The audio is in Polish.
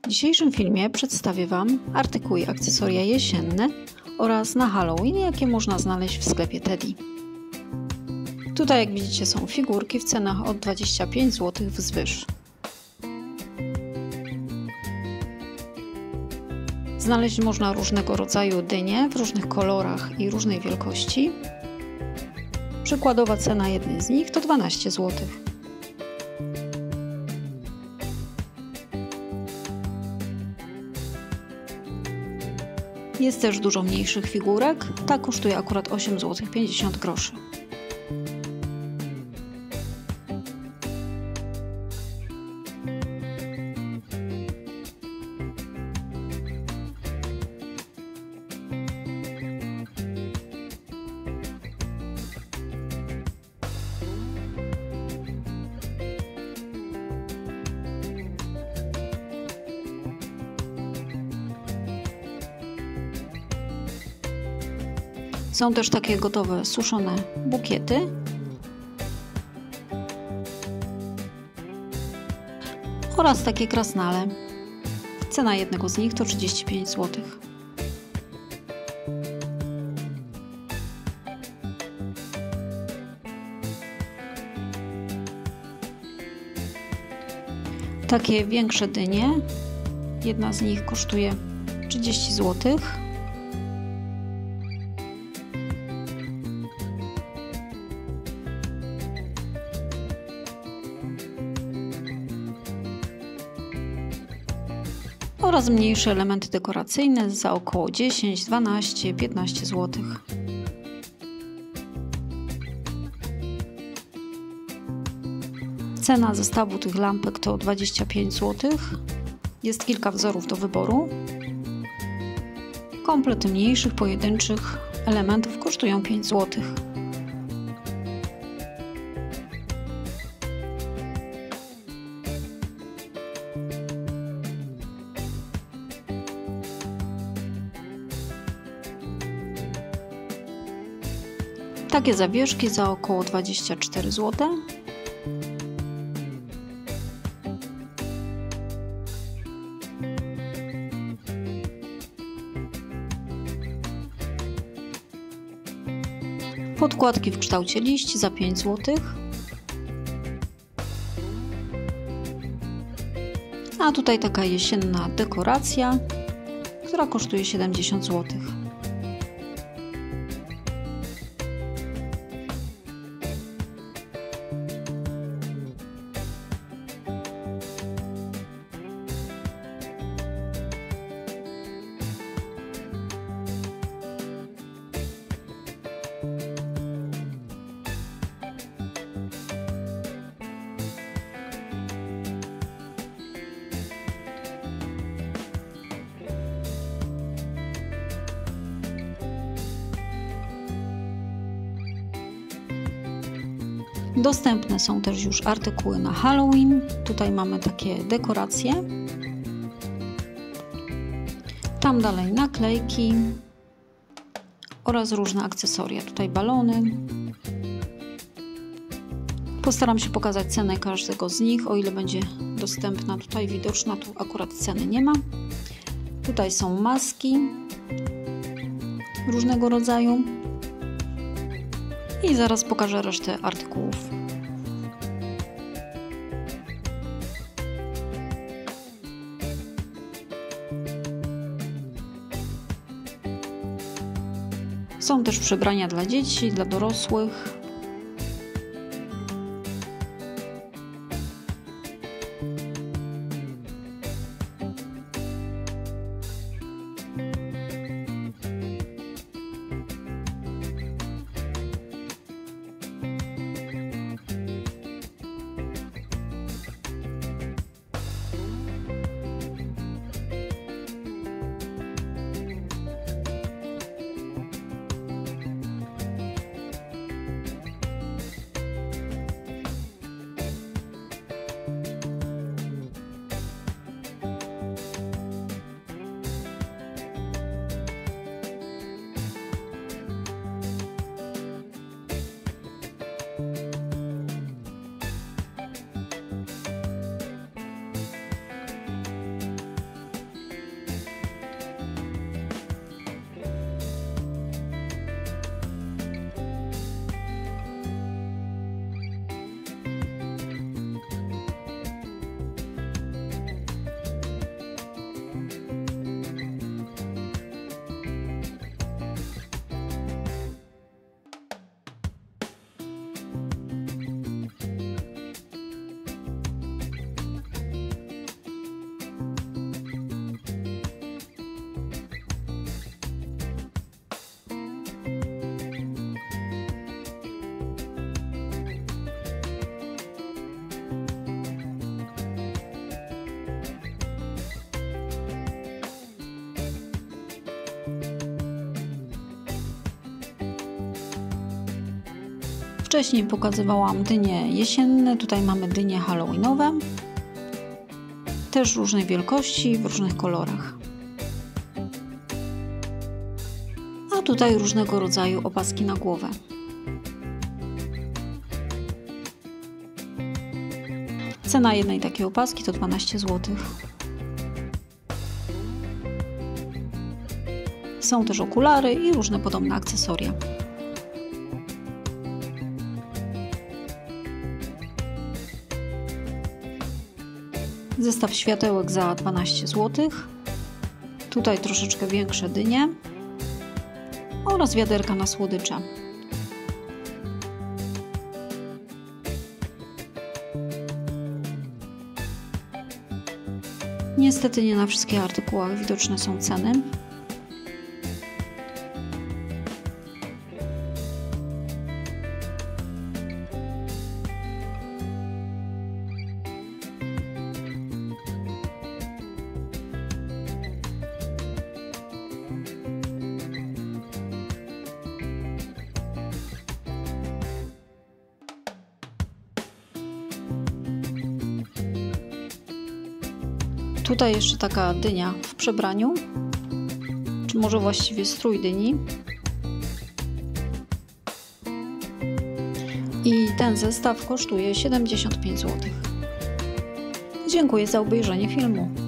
W dzisiejszym filmie przedstawię Wam artykuły i akcesoria jesienne oraz na Halloween, jakie można znaleźć w sklepie Teddy. Tutaj, jak widzicie, są figurki w cenach od 25 zł wzwyż. Znaleźć można różnego rodzaju dynie w różnych kolorach i różnej wielkości. Przykładowa cena jednej z nich to 12 zł. Jest też dużo mniejszych figurek. Ta kosztuje akurat 8 zł 50 groszy. Są też takie gotowe, suszone bukiety. Oraz takie krasnale. Cena jednego z nich to 35 zł. Takie większe dynie. Jedna z nich kosztuje 30 zł. Oraz mniejsze elementy dekoracyjne za około 10, 12, 15 zł. Cena zestawu tych lampek to 25 zł. Jest kilka wzorów do wyboru. Komplety mniejszych, pojedynczych elementów kosztują 5 zł. Takie zawieszki za około 24 zł. Podkładki w kształcie liści za 5 zł. A tutaj taka jesienna dekoracja, która kosztuje 70 zł. Dostępne są też już artykuły na Halloween. Tutaj mamy takie dekoracje. Tam dalej naklejki oraz różne akcesoria. Tutaj balony. Postaram się pokazać cenę każdego z nich, o ile będzie dostępna tutaj widoczna. Tu akurat ceny nie ma. Tutaj są maski różnego rodzaju. I zaraz pokażę resztę artykułów. Są też przebrania dla dzieci, dla dorosłych. Wcześniej pokazywałam dynie jesienne, tutaj mamy dynie halloweenowe. Też różnej wielkości, w różnych kolorach. A tutaj różnego rodzaju opaski na głowę. Cena jednej takiej opaski to 12 zł. Są też okulary i różne podobne akcesoria. Zestaw światełek za 12 zł. Tutaj troszeczkę większe dynie oraz wiaderka na słodycze. Niestety nie na wszystkich artykułach widoczne są ceny. Tutaj jeszcze taka dynia w przebraniu, czy może właściwie strój dyni. I ten zestaw kosztuje 75 zł. Dziękuję za obejrzenie filmu.